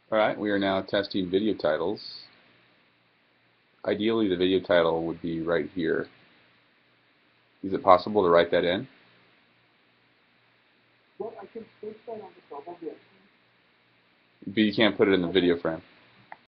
Alright, we are now testing video titles. Ideally, the video title would be right here. Is it possible to write that in? Well, I can fix that on the top of the But you can't put it in the video frame.